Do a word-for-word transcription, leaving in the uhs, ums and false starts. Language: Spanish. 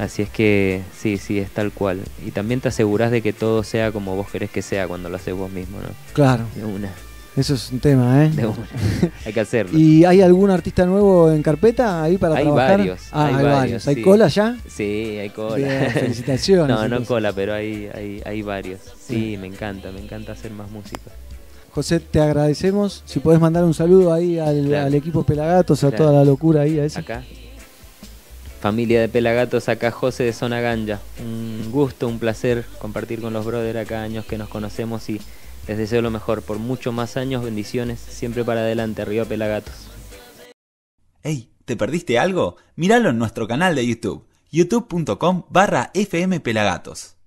Así es que sí, sí, es tal cual. Y también te asegurás de que todo sea como vos querés que sea cuando lo haces vos mismo, ¿no? Claro. De una. Eso es un tema, ¿eh? De una. Hay que hacerlo. ¿Y hay algún artista nuevo en carpeta ahí para hay trabajar? Varios, ah, hay, hay varios. varios. ¿Hay sí. cola ya? Sí, hay cola. Bien, felicitaciones. no, no entonces. cola, pero hay, hay, hay varios. Sí, sí, me encanta, me encanta hacer más música. José, te agradecemos. Si podés mandar un saludo ahí al, claro. al equipo Pelagatos, a claro. toda la locura ahí. A ese. Acá. Familia de Pelagatos, acá José de Zona Ganja. Un gusto, un placer compartir con los brothers acá, años que nos conocemos y les deseo lo mejor. Por muchos más años, bendiciones, siempre para adelante, arriba Pelagatos. Hey, ¿te perdiste algo? Míralo en nuestro canal de YouTube, youtube punto com barra F M Pelagatos.